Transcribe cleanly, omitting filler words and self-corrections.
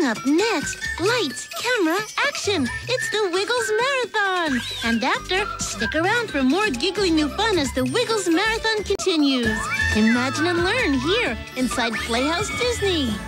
up next, lights, camera, action! It's the Wiggles Marathon! And after, stick around for more giggly new fun as the Wiggles Marathon continues. Imagine and learn here inside Playhouse Disney.